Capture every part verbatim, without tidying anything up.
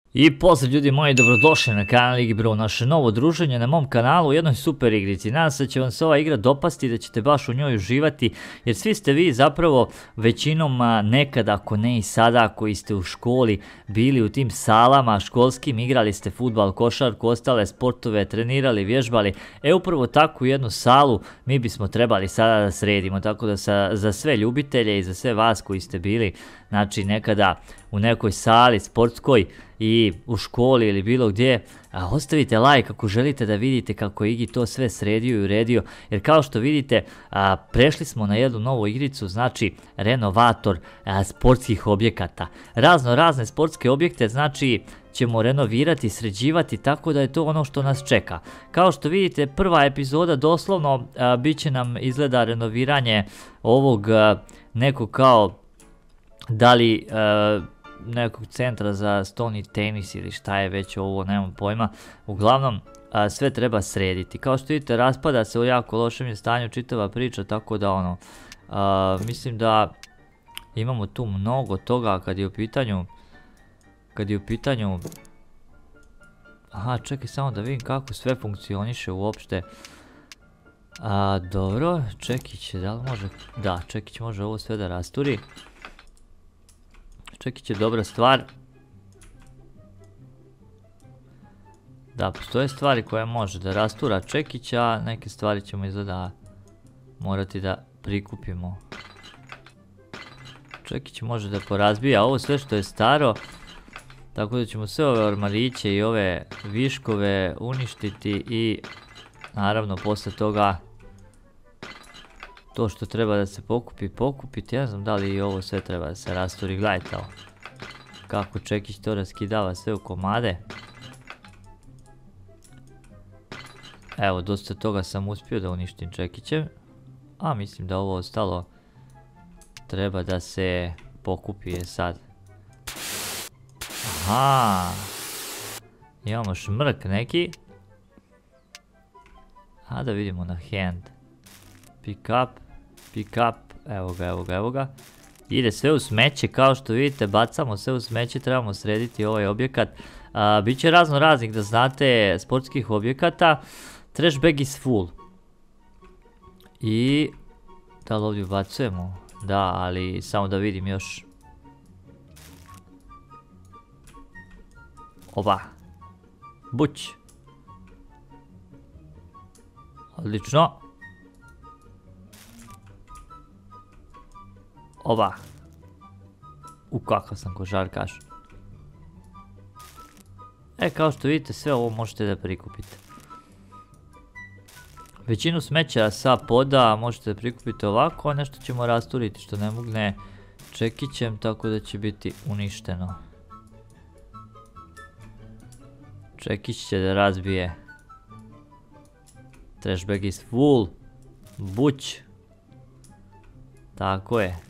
I pozdrav ljudi moji, dobrodošli na kanal Igibro, naše novo druženje na mom kanalu u jednoj super igrici. Nadam se da će vam se ova igra dopasti i da ćete baš u njoj uživati, jer svi ste vi zapravo većinom nekada, ako ne i sada, koji ste u školi bili u tim salama školskim, igrali ste fudbal, košarku, ostale sportove, trenirali, vježbali. E upravo takvu jednu salu mi bismo trebali sada da sredimo, tako da sa, za sve ljubitelje i za sve vas koji ste bili, znači nekada u nekoj sali sportskoj i u školi ili bilo gdje, a, ostavite like ako želite da vidite kako je Igi to sve sredio i uredio, jer kao što vidite a, prešli smo na jednu novu igricu, znači renovator a, sportskih objekata. Razno razne sportske objekte znači ćemo renovirati, sređivati, tako da je to ono što nas čeka. Kao što vidite, prva epizoda doslovno a, bit će nam izgleda renoviranje ovog a, nekog kao da li a, nekog centra za stolni tenis ili šta je već ovo, nemam pojma. Uglavnom, a, sve treba srediti. Kao što vidite, raspada se u jako lošem stanju čitava priča, tako da ono, a, mislim da imamo tu mnogo toga kad je u pitanju, kad je u pitanju, aha, čekaj samo da vidim kako sve funkcioniše uopšte. A, dobro, Čekić, da li može, da, Čekić može ovo sve da rasturi. Čekić je dobra stvar. Da, postoje stvari koje može da rastura Čekića, a neke stvari ćemo izgleda morati da prikupimo. Čekić može da porazbija ovo sve što je staro, tako da ćemo sve ove ormariće i ove viškove uništiti i naravno posle toga to što treba da se pokupi, pokupiti. Ja ne znam da li i ovo sve treba da se rasturi. Gledajte ovo. Kako Čekić to raskidava sve u komade. Evo, dosta toga sam uspio da uništim Čekićem. A mislim da ovo ostalo treba da se pokupi je sad. Aha. Imamo šmrk neki. A da vidimo na hand. Pick up, pick up, evo ga, evo ga, evo ga. Ide sve u smeće, kao što vidite, bacamo sve u smeće, trebamo srediti ovaj objekat. A, Biće razno raznih, da znate, sportskih objekata. Trash bag is full. I da li ovdje ubacujemo? Da, ali samo da vidim još. Oba. Buć. Odlično. Oba. U kakav sam košarkaš. E, kao što vidite, sve ovo možete da prikupite. Većinu smeća sa poda možete da prikupite ovako, a nešto ćemo rasturiti što ne mogne Čekićem, tako da će biti uništeno. Čekić će da razbije. Trash bag is full. Buć. Tako je.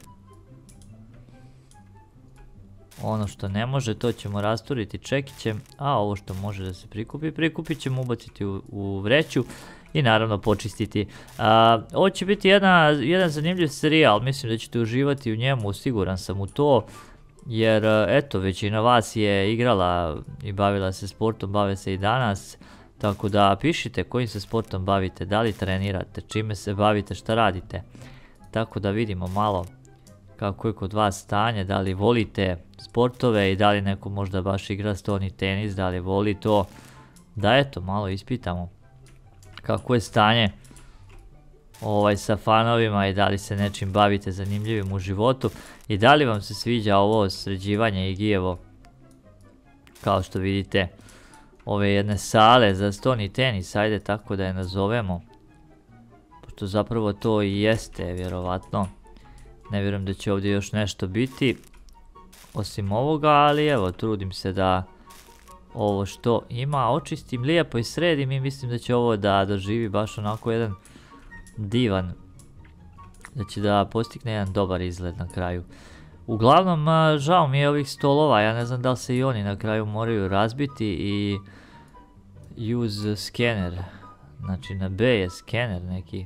Ono što ne može, to ćemo rasturiti Čekićem, a ovo što može da se prikupi, prikupit ćemo, ubaciti u, u vreću i naravno počistiti. A, ovo će biti jedna, jedan zanimljiv serijal, mislim da ćete uživati u njemu, siguran sam u to, jer eto, većina vas je igrala i bavila se sportom, bave se i danas, tako da pišite kojim se sportom bavite, da li trenirate, čime se bavite, šta radite, tako da vidimo malo kako je kod vas stanje, da li volite sportove i da li neko možda baš igra stolni tenis, da li voli to, da eto malo ispitamo kako je stanje ovaj sa fanovima i da li se nečim bavite zanimljivim u životu i da li vam se sviđa ovo sređivanje Igijevo, kao što vidite, ove jedne sale za stolni tenis, ajde tako da je nazovemo, pošto zapravo to i jeste vjerovatno. Ne vjerujem da će ovdje još nešto biti osim ovoga, ali evo, trudim se da ovo što ima očistim lijepo i sredim i mislim da će ovo da doživi baš onako jedan divan, da će da postigne jedan dobar izgled na kraju. Uglavnom, žao mi je ovih stolova, ja ne znam da li se i oni na kraju moraju razbiti i use scanner, znači na B je scanner neki.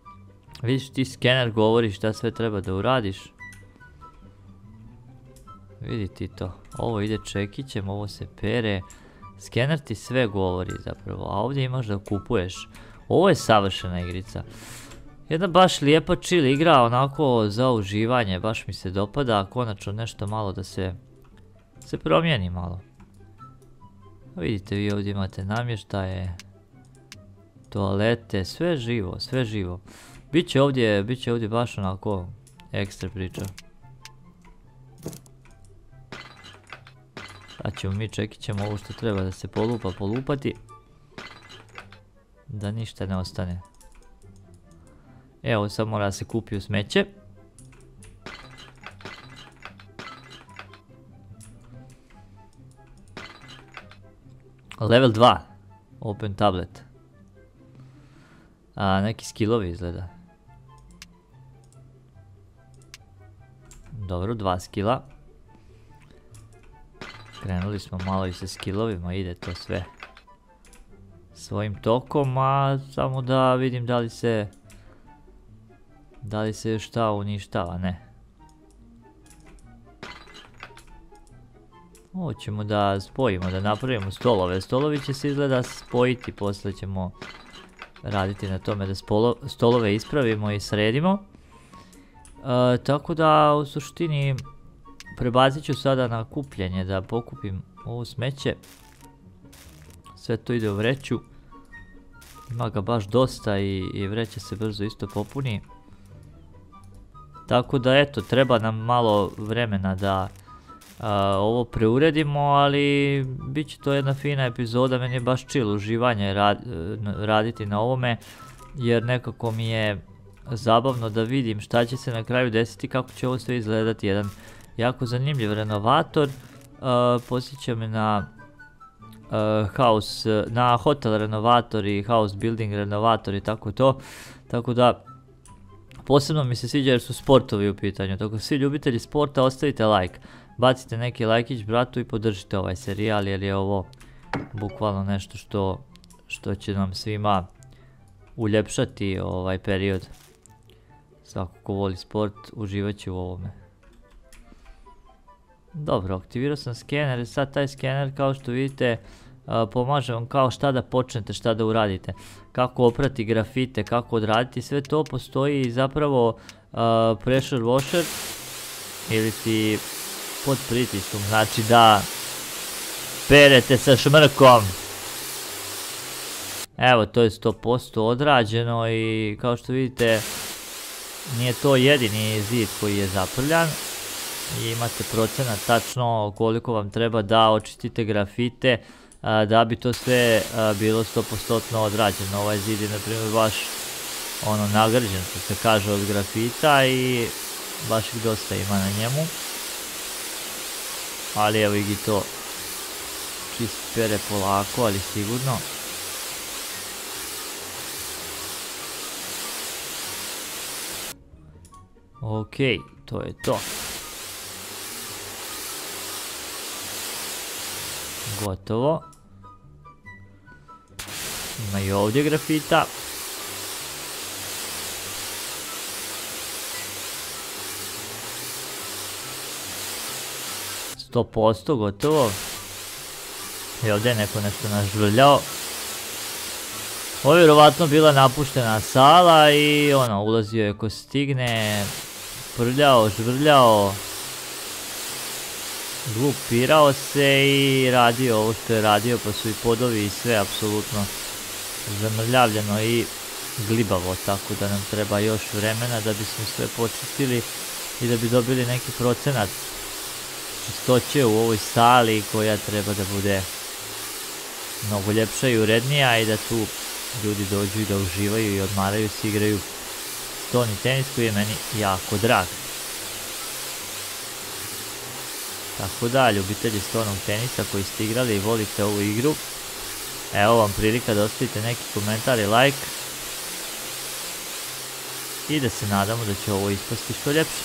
Vidiš, ti skener govori šta sve treba da uradiš. Vidi ti to. Ovo ide čekićem, ovo se pere. Skener ti sve govori zapravo, a ovdje imaš da kupuješ. Ovo je savršena igrica. Jedna baš lijepa chill igra, onako za uživanje, baš mi se dopada, konačno nešto malo da se se promijeni malo. Vidite, vi ovdje imate namještaje, toalete, sve živo, sve živo. Biće ovdje, biće ovdje baš onako ekstra priča. Sad ćemo mi, čekit ćemo ovo što treba da se polupa, polupati. Da ništa ne ostane. Evo, sad mora da se kupi u smeće. Level dva. Open tablet. A, neki skillovi izgleda. Dobro, dva skilla. Krenuli smo malo i sa skillovima, ide to sve svojim tokom, a samo da vidim da li se da li se još šta uništava, ne. Ovo ćemo da spojimo, da napravimo stolove. Stolovi će se izgleda spojiti, poslije ćemo raditi na tome da stolove ispravimo i sredimo. E, tako da u suštini prebacit ću sada na kupljenje, da pokupim ovo smeće. Sve to ide u vreću. Ima ga baš dosta i, i vreća se brzo isto popuni. Tako da eto, treba nam malo vremena da a, ovo preuredimo, ali bit će to jedna fina epizoda. Meni je baš chill uživanje rad, raditi na ovome, jer nekako mi je zabavno da vidim šta će se na kraju desiti, kako će ovo sve izgledati. Jedan jako zanimljiv renovator, uh, posjeća me na uh, house, na hotel renovator i house building renovator i tako to, tako da posebno mi se sviđa jer su sportovi u pitanju, tako svi ljubitelji sporta ostavite like, bacite neki lajkić bratu i podržite ovaj serijal jer je ovo bukvalno nešto što, što će nam svima uljepšati ovaj period. Svako ko voli sport uživat će u ovome. Dobro, aktivirao sam skener, sad taj skener kao što vidite uh, pomaže vam kao šta da počnete, šta da uradite, kako oprati grafite, kako odraditi, sve to postoji zapravo uh, pressure washer ili ti pod pritiskom, znači da perete sa šmrkom. Evo, to je sto posto odrađeno i kao što vidite nije to jedini zid koji je zaprljan. I imate procenat tačno koliko vam treba da očistite grafite a, da bi to sve a, bilo sto posto odrađeno. Ovaj zid je na primjer baš ono nagrđen, što se kaže, od grafita i baš ih dosta ima na njemu. Ali evo ih i to čist pere polako, ali sigurno. Ok, to je to. Gotovo. Ima i ovdje grafita. sto posto gotovo. I ovdje je neko nešto nažvrljao. Ovo je vjerovatno bila napuštena sala i ono, ulazio je ko stigne, prljao, žvrljao, glupirao se i radio ovo što je radio, pa su i podovi i sve apsolutno zamrljavljeno i glibavo, tako da nam treba još vremena da bismo sve počistili i da bi dobili neki procenat čistoće u ovoj sali koja treba da bude mnogo ljepša i urednija i da tu ljudi dođu i da uživaju i odmaraju se, igraju stolni tenis koji je meni jako drag. Tako da, ljubitelji stolnog tenisa koji ste igrali i volite ovu igru, evo vam prilika da ostavite neki komentar i like i da se nadamo da će ovo ispasti što ljepše.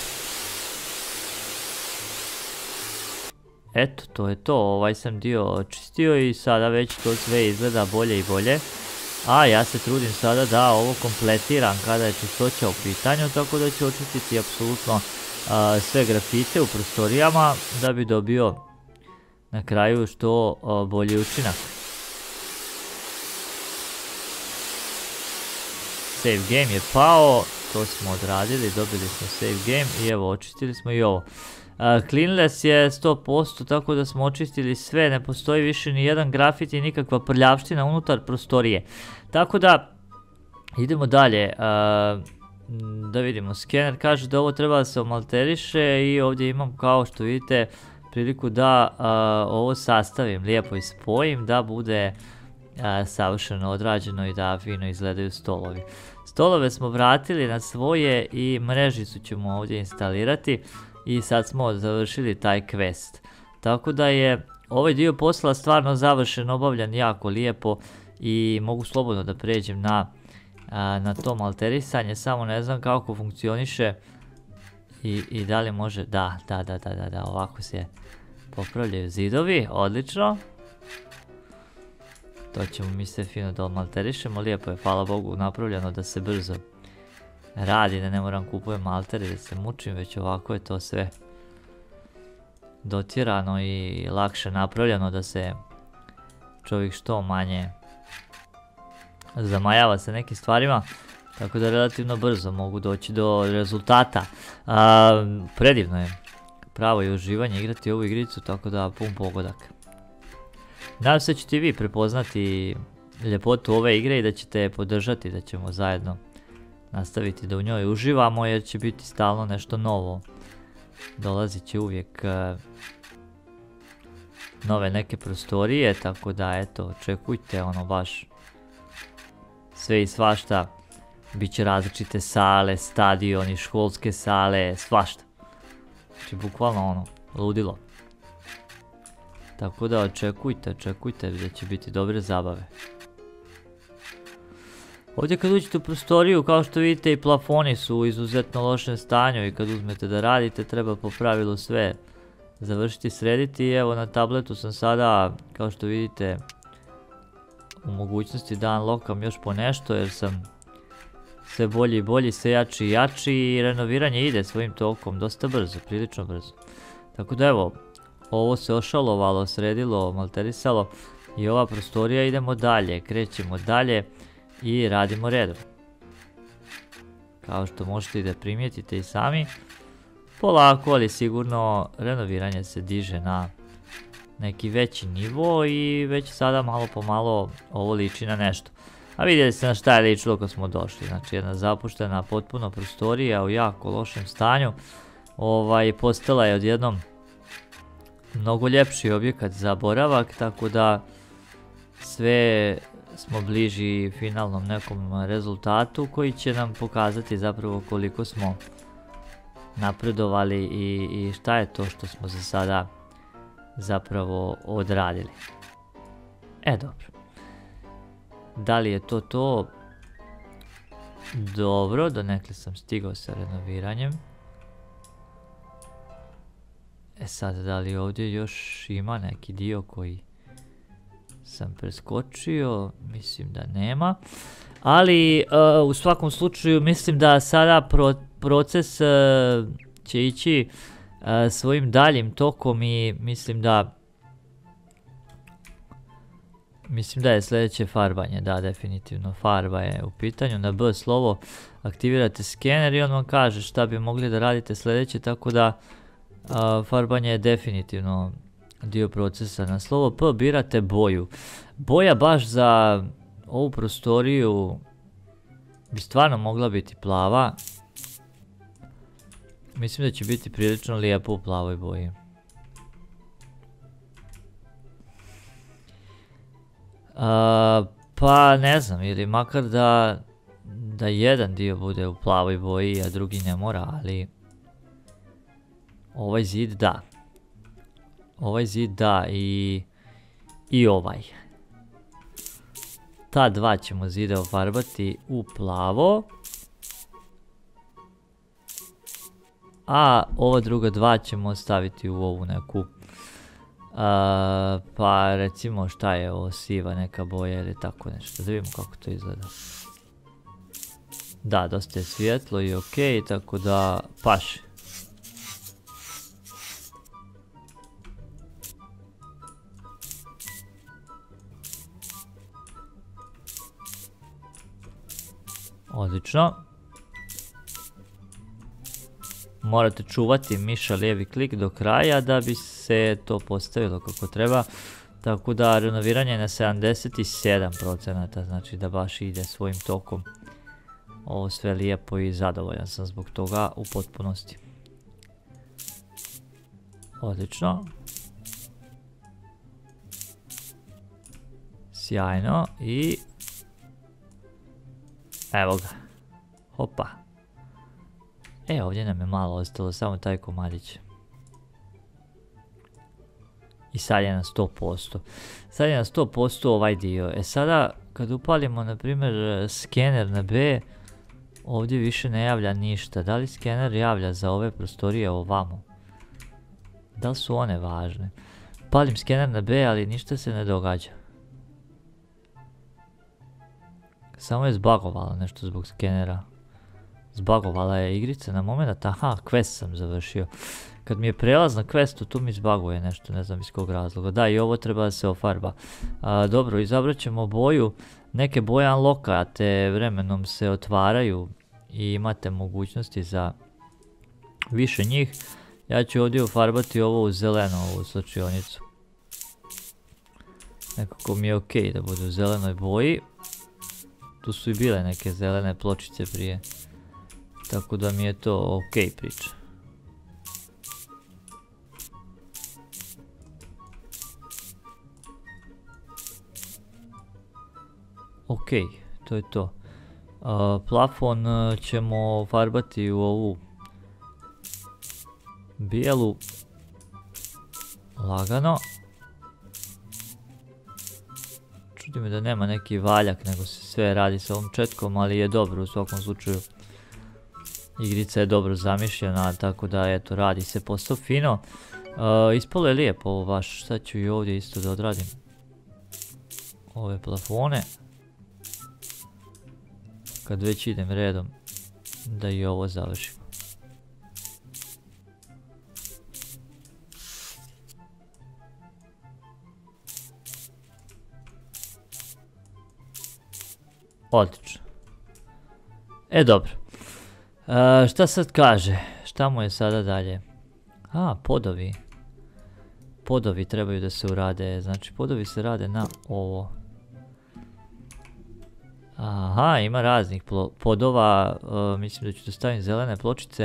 Eto, to je to, ovaj sam dio očistio i sada već to sve izgleda bolje i bolje. A ja se trudim sada da ovo kompletiram kada je čistoća u pitanju, tako da ću očistiti apsolutno a, sve grafite u prostorijama da bi dobio na kraju što a, bolji učinak. Save game je pao, to smo odradili, dobili smo save game i evo očistili smo i ovo. Uh, cleanless je sto posto, tako da smo očistili sve, ne postoji više ni jedan grafit i nikakva prljavština unutar prostorije. Tako da idemo dalje, uh, da vidimo, skener kaže da ovo treba da se omalteriše i ovdje imam, kao što vidite, priliku da uh, ovo sastavim lijepo i spojim da bude uh, savršeno odrađeno i da fino izgledaju stolovi. Stolove smo vratili na svoje i mrežicu ćemo ovdje instalirati i sad smo završili taj quest. Tako da je ovaj dio posla stvarno završen, obavljan jako lijepo i mogu slobodno da pređem na, na to malterisanje, samo ne znam kako funkcioniše i, i da li može, da, da, da, da, da, da, ovako se popravljaju zidovi, odlično. To ćemo mi sve fino da malterišemo, lijepo je, hvala Bogu, napravljeno da se brzo radi, da ne moram kupujem malter i da se mučim, već ovako je to sve dotjerano i lakše napravljeno da se čovjek što manje zamajava sa nekim stvarima, tako da relativno brzo mogu doći do rezultata. A, predivno je, pravo je uživanje igrati ovu igricu, tako da pun pogodak. Nadam se da ćete i vi prepoznati ljepotu ove igre i da ćete je podržati, da ćemo zajedno nastaviti da u njoj uživamo, jer će biti stalno nešto novo. Dolazit će uvijek uh, nove neke prostorije, tako da eto, očekujte ono baš sve i svašta. Biće različite sale, stadioni, školske sale, svašta. Znači bukvalno ono, ludilo. Tako da očekujte, očekujte da će biti dobre zabave. Ovdje kad uđete u prostoriju, kao što vidite, i plafoni su u izuzetno lošem stanju i kad uzmete da radite treba po pravilu sve završiti, srediti. I evo na tabletu sam sada, kao što vidite, u mogućnosti da unlockam još po nešto jer sam sve bolji i bolji, sve jači i jači i renoviranje ide svojim tokom dosta brzo, prilično brzo. Tako da evo, ovo se ošalovalo, sredilo, malterisalo i ova prostorija, idemo dalje, krećemo dalje i radimo redom. Kao što možete i da primijetite i sami, polako ali sigurno renoviranje se diže na neki veći nivo i već sada malo po malo ovo liči na nešto. A vidjeli ste na šta je ličilo kad smo došli, znači jedna zapuštena potpuno prostorija u jako lošem stanju, ovaj, postala je odjednom mnogo ljepši objekat za boravak, tako da sve smo bliži finalnom nekom rezultatu koji će nam pokazati zapravo koliko smo napredovali i, i šta je to što smo za sada zapravo odradili. E dobro. Da li je to to? Dobro, donekle sam stigao sa renoviranjem. E sad, da li ovdje još ima neki dio koji sam preskočio? Mislim da nema. Ali uh, u svakom slučaju mislim da sada pro, proces uh, će ići uh, svojim daljim tokom i mislim da Mislim da je sljedeće farbanje, da, definitivno farba je u pitanju. Na B slovo aktivirate skener i on vam kaže šta bi mogli da radite sljedeće, tako da a, farbanje je definitivno dio procesa. Na slovo P birate boju. Boja baš za ovu prostoriju bi stvarno mogla biti plava. Mislim da će biti prilično lijepo u plavoj boji. Uh, pa ne znam, ili makar da da jedan dio bude u plavoj boji, a drugi ne mora, ali ovaj zid da. Ovaj zid da i i ovaj. Ta dva ćemo zida ofarbati u plavo. A ova druga dva ćemo staviti u ovu neku Uh, pa recimo šta je ovo, siva neka boja ili tako nešto, da vidimo kako to izgleda. Da, dosta je svijetlo i ok, tako da paše. Odlično. Morate čuvati miša lijevi klik do kraja da bi se to postavilo kako treba. Tako da renoviranje je na sedamdeset sedam procenata, znači da baš ide svojim tokom. Ovo sve lijepo i zadovoljan sam zbog toga u potpunosti. Odlično. Sjajno i... evo ga. Hopa. E, ovdje nam je malo ostalo, samo taj komadić. I sad je na sto posto. Sad je na sto posto ovaj dio. E sada, kad upalimo, na primjer, skener na B, ovdje više ne javlja ništa. Da li skener javlja za ove prostorije ovamo? Da li su one važne? Palim skener na B, ali ništa se ne događa. Samo je zbagovalo nešto zbog skenera. Zbagovala je igrica na moment. Aha, quest sam završio. Kad mi je prelaz na questu, tu mi zbaguje nešto, ne znam iz kog razloga. Da, i ovo treba da se ofarba. A, dobro, izabrat ćemo boju. Neke boje unlockate, vremenom se otvaraju i imate mogućnosti za više njih. Ja ću ovdje ofarbati ovo u zeleno, ovu slačionicu. Nekako mi je ok da bude u zelenoj boji. Tu su i bile neke zelene pločice prije. Tako da mi je to ok priča. Ok, to je to. Uh, plafon uh, ćemo farbati u ovu bijelu. Lagano. Čudi me da nema neki valjak, nego se sve radi sa ovom četkom, ali je dobro u svakom slučaju. Igrica je dobro zamišljena, tako da eto, radi se posao fino. Uh, ispalo je lijepo ovo baš, sad ću i ovdje isto da odradim ove plafone. Kad već idem redom, da i ovo završim. Odlično. E, dobro. E, šta sad kaže? Šta mu je sada dalje? A, podovi. Podovi trebaju da se urade. Znači, podovi se rade na ovo. Aha, ima raznih podova. E, mislim da ću da stavim zelene pločice.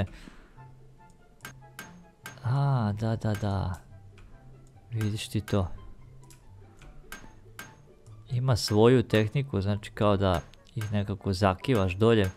A, da, da, da. Vidiš ti to. Ima svoju tehniku, znači kao da ih nekako zakivaš dolje.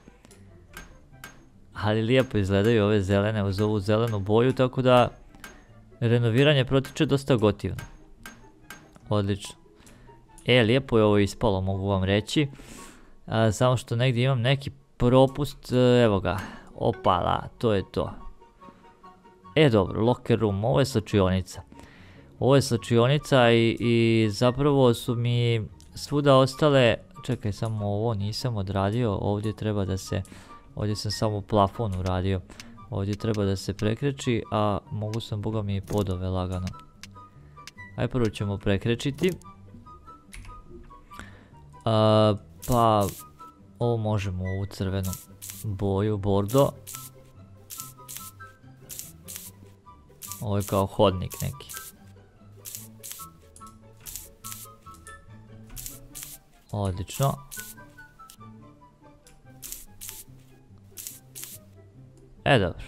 Ali lijepo izgledaju ove zelene uz ovu zelenu boju, tako da renoviranje protiče dosta gotivno. Odlično. E, lijepo je ovo ispalo, mogu vam reći. A, samo što negdje imam neki propust, evo ga. Opala, to je to. E, dobro, locker room, ovo je slačionica. Ovo je slačionica i, i zapravo su mi svuda ostale... Čekaj, samo ovo nisam odradio, ovdje treba da se... Ovdje sam samo plafon uradio. Ovdje treba da se prekreči, a mogu sam, boga mi, i podove lagano. Aj, prvo ćemo prekrećiti. A, pa... Ovo možemo u crvenu boju, bordo. Ovo je kao hodnik neki. Odlično. E, dobro.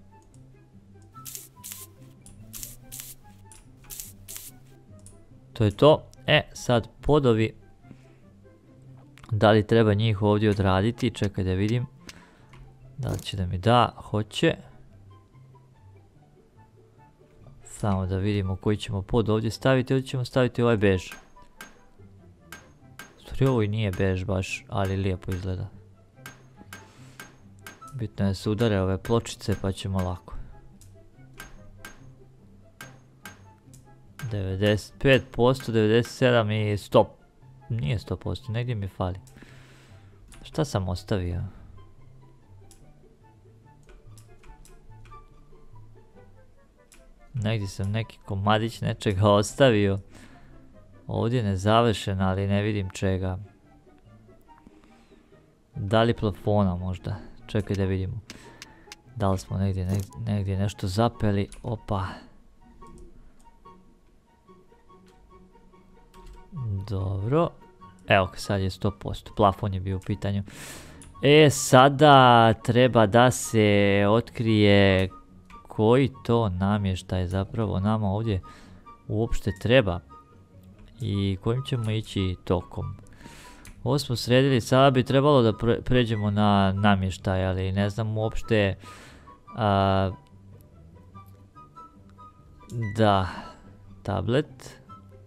To je to. E, sad podovi. Da li treba njih ovdje odraditi? Čekaj da vidim. Da li će da mi da? Hoće. Samo da vidimo koji ćemo pod ovdje staviti. Ovdje ćemo staviti ovaj bež. Stvari, ovo i nije bež baš, ali lijepo izgleda. Bitno je da se udare ove pločice, pa ćemo lako. devedeset pet posto, devedeset sedam posto i sto posto. Nije sto posto, negdje mi fali. Šta sam ostavio? Negdje sam neki komadić nečega ostavio. Ovdje nezavršen, ali ne vidim čega. Da li plafona možda? Čekaj da vidimo. Da li smo negdje, negdje nešto zapeli? Opa. Dobro. Evo, sad je sto posto. Plafon je bio u pitanju. E, sada treba da se otkrije koji to namještaj zapravo nama ovdje uopšte treba. I kojim ćemo ići tokom. Ovo smo sredili, sada bi trebalo da pre, pređemo na namještaj, ali ne znam uopšte... A, da, tablet.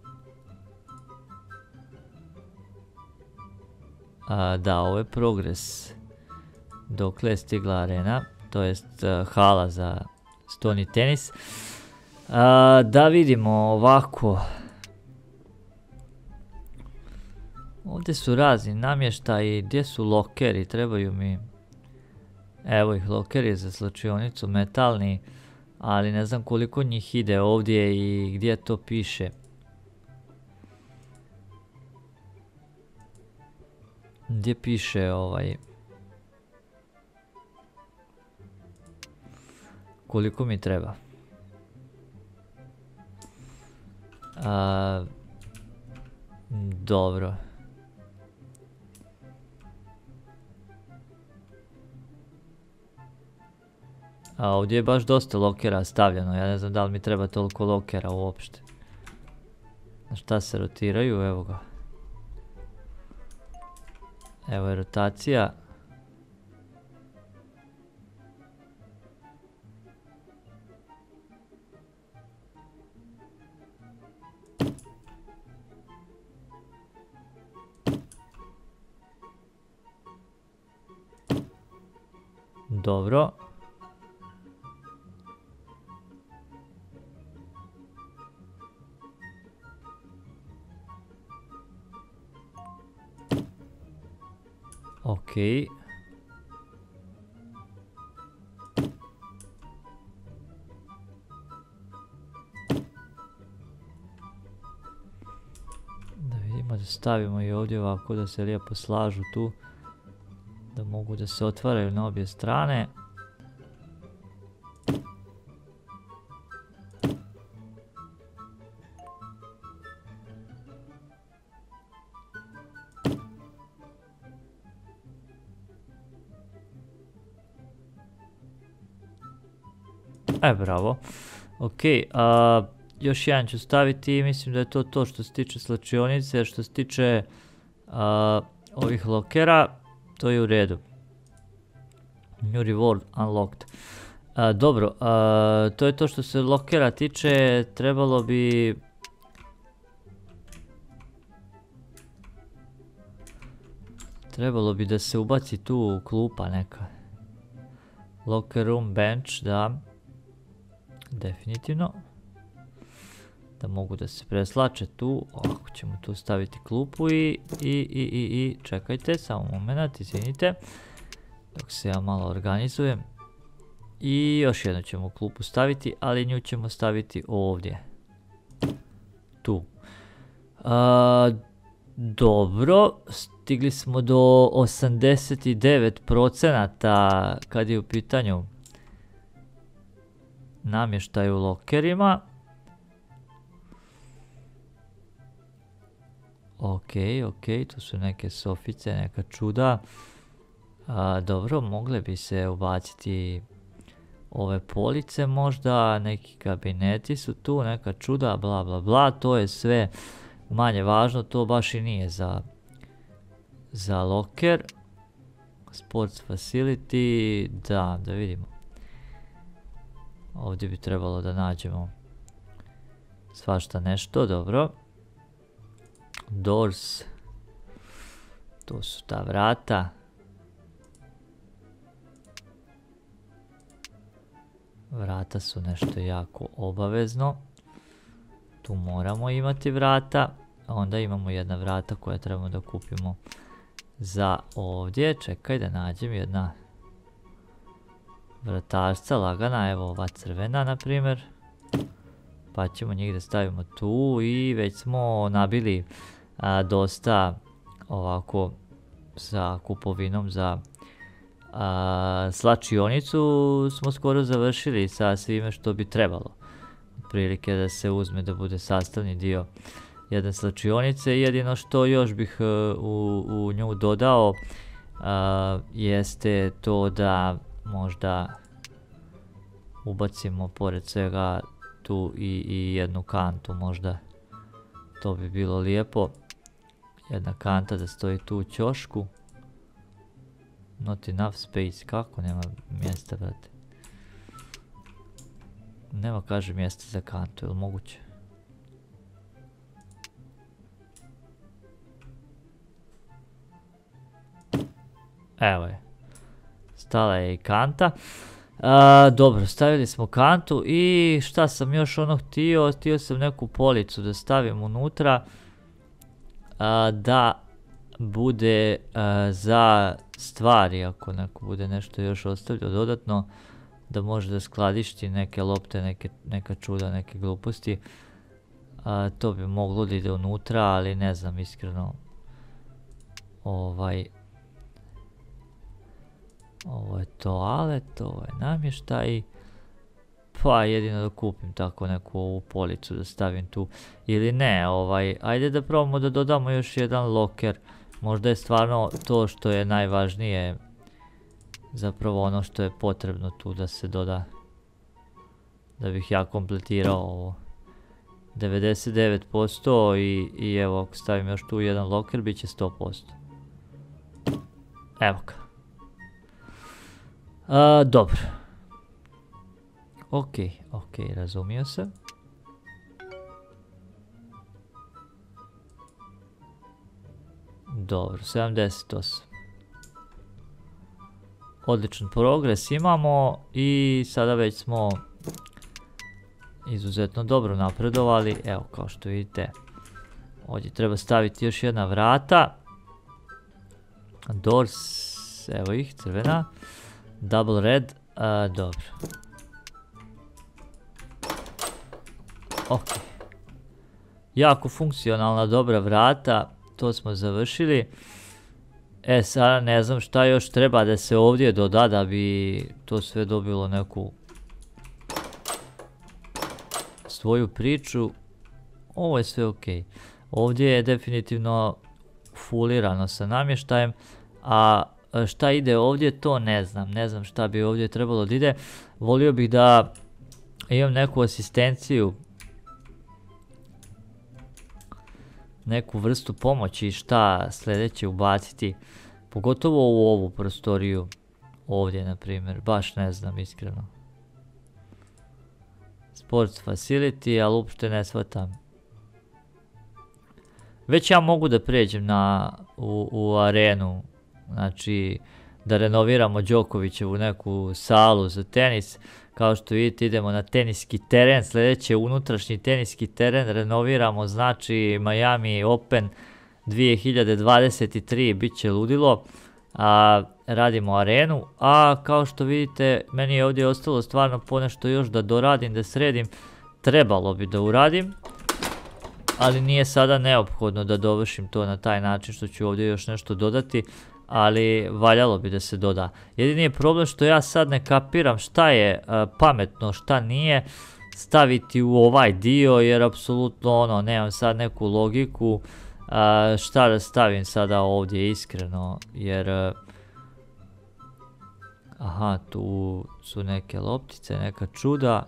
A, da, ovo je progres. Dokle je stigla arena, to jest uh, hala za stolni tenis. A, da vidimo ovako. Ovdje su razni namještaji, gdje su lokeri, trebaju mi... Evo ih, lokeri za slačionicu, metalni, ali ne znam koliko njih ide ovdje i gdje to piše. Gdje piše ovaj... Koliko mi treba. A, dobro. A ovdje je baš dosta lokera stavljeno, ja ne znam da li mi treba toliko lokera uopšte. Na šta se rotiraju, evo ga. Evo je rotacija. Dobro. Okej. Da vidimo, da stavimo i ovdje ovako da se lijepo slažu tu. Da mogu da se otvaraju na obje strane. E, bravo. Ok, a, još jedan ću staviti i mislim da je to to što se tiče slačionice. Što se tiče a, ovih lokera, to je u redu. New reward unlocked. A, dobro, a, to je to što se lokera tiče. Trebalo bi... Trebalo bi da se ubaci tu klupa neka. Locker room bench, da. Definitivno. Da mogu da se preslače tu. Ovako ćemo tu staviti klupu i, i, i, i, i čekajte, samo moment, izvinite. Dok se ja malo organizujem. I još jednu ćemo klupu staviti, ali nju ćemo staviti ovdje. Tu. A, dobro, stigli smo do osamdeset devet procenata kad je u pitanju namještaj u lokerima. Ok, ok, tu su neke sofice, neka čuda. A, dobro, mogle bi se ubaciti ove police možda, neki kabineti su tu, neka čuda, bla bla bla, to je sve manje važno, to baš i nije za, za loker. Sports facility, da, da vidimo. Ovdje bi trebalo da nađemo svašta nešto, dobro. Doors. To su ta vrata. Vrata su nešto jako obavezno. Tu moramo imati vrata. Onda imamo jedna vrata koja trebamo da kupimo za ovdje. Čekaj da nađem jedna vratašca lagana. Evo ova crvena na primjer. Pa ćemo njih da stavimo tu i već smo nabili a, dosta ovako sa kupovinom za a, slačionicu smo skoro završili sa svime što bi trebalo. Prilike da se uzme da bude sastavni dio jedne slačionice. Jedino što još bih uh, u, u nju dodao uh, jeste to da možda ubacimo pored svega tu i, i jednu kantu, možda to bi bilo lijepo. Jedna kanta da stoji tu u ćošku. Not enough space, kako nema mjesta, brate? Nema, kaže, mjesta za kantu, je li moguće? Evo je. Stala je i kanta. A, dobro, stavili smo kantu i šta sam još ono htio? Htio sam neku policu da stavim unutra. A, da bude a, za stvari, ako neko bude nešto još ostavljao dodatno, da može da skladišti neke lopte, neke, neka čuda, neke gluposti. A, to bi moglo da ide unutra, ali ne znam iskreno. Ovaj... Ovo je toalet, ovo je namještaj. Pa jedino da kupim tako neku ovu policu da stavim tu. Ili ne, ovaj, ajde da probamo da dodamo još jedan loker. Možda je stvarno to što je najvažnije, zapravo ono što je potrebno tu da se doda. Da bih ja kompletirao ovo. devedeset devet posto i, i evo ako stavim još tu jedan loker bit će sto posto. Evo ga. A, dobro. Ok, ok, razumio se. Dobro, sedamdeset osam. Odličan progres imamo i sada već smo izuzetno dobro napredovali. Evo, kao što vidite, ovdje treba staviti još jedna vrata. Doors, evo ih, crvena. Double red, uh, dobro. Ok. Jako funkcionalna, dobra vrata, to smo završili. E sada ne znam šta još treba da se ovdje doda da bi to sve dobilo neku svoju priču. Ovo je sve ok. Ovdje je definitivno fulirano sa namještajem, a šta ide ovdje, to ne znam. Ne znam šta bi ovdje trebalo da ide. Volio bih da imam neku asistenciju, neku vrstu pomoći šta sljedeće ubaciti. Pogotovo u ovu prostoriju. Ovdje, na primjer. Baš ne znam, iskreno. Sports facility, ali uopšte ne shvatam. Već ja mogu da pređem na, u, u arenu. Znači, da renoviramo Đokovićevu neku salu za tenis. Kao što vidite, idemo na teniski teren. Sljedeće, unutrašnji teniski teren renoviramo. Znači, Miami Open dvije hiljade dvadeset tri bit će ludilo. A, radimo arenu. A kao što vidite, meni je ovdje ostalo stvarno ponešto još da doradim, da sredim. Trebalo bi da uradim. Ali nije sada neophodno da dovršim to na taj način što ću ovdje još nešto dodati. Ali valjalo bi da se doda. Jedini je problem što ja sad ne kapiram šta je uh, pametno, šta nije staviti u ovaj dio, jer apsolutno ono, nemam sad neku logiku uh, šta da stavim sada ovdje iskreno, jer uh, aha, tu su neke loptice, neka čuda.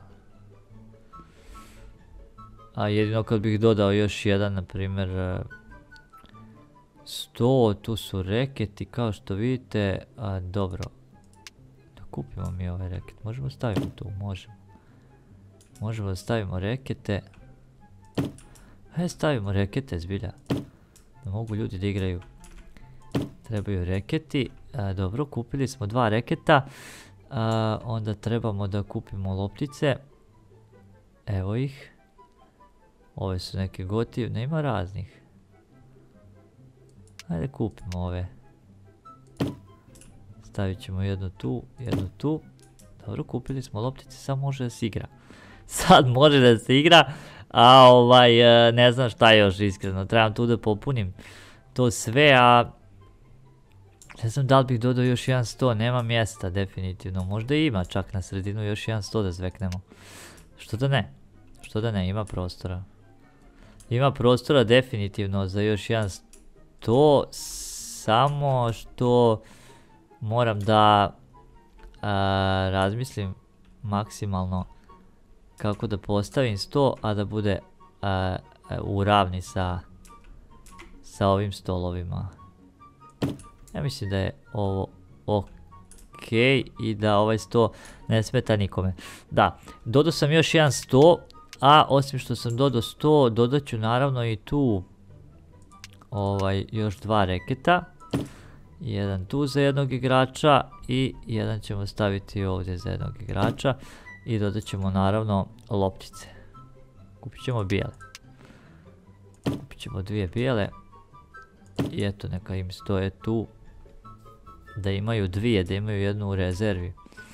A jedino kad bih dodao još jedan, na primjer, uh, sto, tu su reketi, kao što vidite. A, dobro, da kupimo mi ovaj reket, možemo staviti tu, možemo. Možemo da stavimo rekete. Hajde stavimo rekete, zbilja. Da mogu ljudi da igraju. Trebaju reketi. A, dobro, kupili smo dva reketa. A, onda trebamo da kupimo loptice. Evo ih. Ove su neke gotivne, ima raznih. Hajde kupimo ove. Stavit ćemo jednu tu, jednu tu. Dobro, kupili smo loptice, sad može da se igra. Sad može da se igra, a ovaj, ne znam šta još iskreno. Trebam tu da popunim to sve, a Ne znam da li bih dodao još jedan sto, nema mjesta definitivno, možda ima čak na sredinu još jedan sto da zveknemo. Što da ne, što da ne, ima prostora. Ima prostora definitivno za još jedan sto, samo što moram da a, razmislim maksimalno kako da postavim sto, a da bude a, a, u ravni sa, sa ovim stolovima. Ja mislim da je ovo ok i da ovaj sto ne smeta nikome. Da, dodao sam još jedan sto, a osim što sam dodao sto, dodat ću naravno i tu ovaj, još dva reketa. Jedan tu za jednog igrača i jedan ćemo staviti ovdje za jednog igrača. I dodat ćemo naravno loptice. Kupit ćemo bijele. Kupit ćemo dvije bijele. I eto, neka im stoje tu. Da imaju dvije, da imaju jednu u rezervi.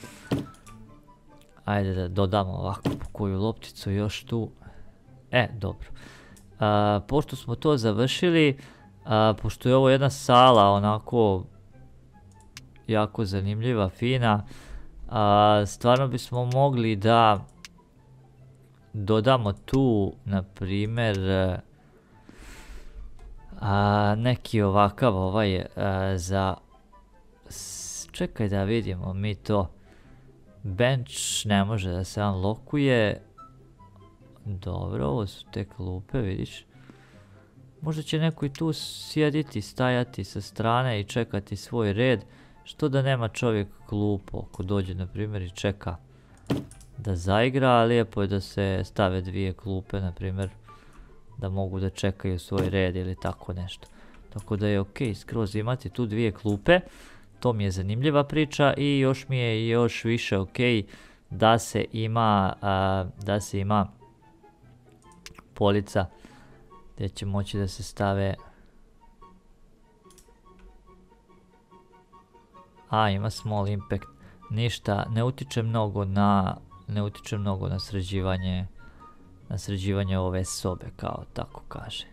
Ajde da dodamo ovako po koju lopticu još tu. E, dobro. A, pošto smo to završili, a, pošto je ovo jedna sala onako jako zanimljiva, fina, a, stvarno bismo mogli da dodamo tu, na primjer, a, neki ovakav ovaj a, za... Čekaj da vidimo mi to. Bench ne može da se unlockuje. Dobro, ovo su te klupe, vidiš. Možda će neko i tu sjediti, stajati sa strane i čekati svoj red. Što da nema čovjek klupu, ako dođe na primjer i čeka da zaigra, lijepo je da se stave dvije klupe, na primjer, da mogu da čekaju svoj red ili tako nešto. Tako da je ok skroz imati tu dvije klupe. To mi je zanimljiva priča i još mi je još više ok da se ima, a, da se ima polica gdje će moći da se stave. A, ima small impact. Ništa, ne utiče mnogo na, ne utiče mnogo na sređivanje, na sređivanje ove sobe, kao tako kaže.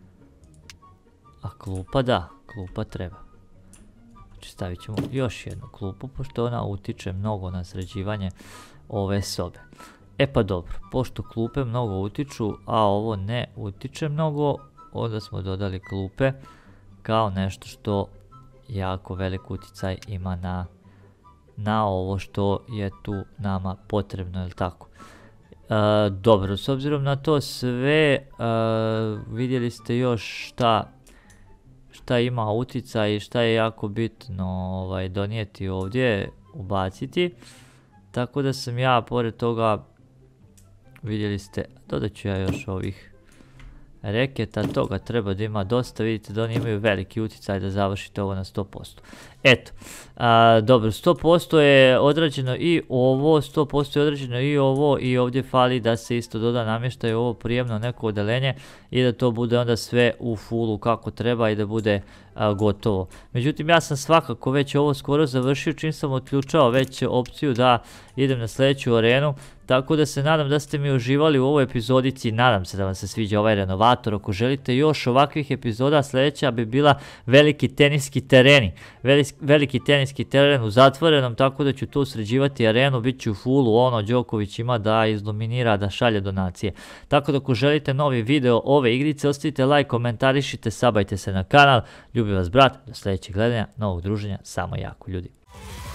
A klupa da, klupa treba. Znači stavit ćemo još jednu klupu, pošto ona utiče mnogo na sređivanje ove sobe. E pa dobro, pošto klupe mnogo utiču, a ovo ne utiče mnogo, onda smo dodali klupe kao nešto što jako velik uticaj ima na, na ovo što je tu nama potrebno, jel tako? E, dobro, s obzirom na to sve, e, vidjeli ste još šta šta ima utjecaj i šta je jako bitno ovaj, donijeti ovdje, ubaciti. Tako da sam ja, pored toga, vidjeli ste, dodat ću ja još ovih reketa, toga treba da ima dosta, vidite da oni imaju veliki utjecaj da završite ovo na sto posto. Eto, a, dobro, sto posto je odrađeno i ovo, sto posto je odrađeno i ovo i ovdje fali da se isto doda namještaj ovo prijemno neko odelenje i da to bude onda sve u fullu kako treba i da bude a, gotovo. Međutim, ja sam svakako već ovo skoro završio čim sam otključao već opciju da idem na sljedeću arenu. Tako da se nadam da ste mi uživali u ovoj epizodici, nadam se da vam se sviđa ovaj renovator. Ako želite još ovakvih epizoda, sljedeća bi bila veliki teniski tereni. Veliki teniski teren u zatvorenom, tako da ću tu sređivati arenu, bit ću u fullu, ono Đoković ima da izluminira, da šalje donacije. Tako da ako želite novi video ove igrice, ostavite like, komentarišite, sabajte se na kanal. Ljubim vas brat, do sljedećeg gledanja, novog druženja, samo jako ljudi.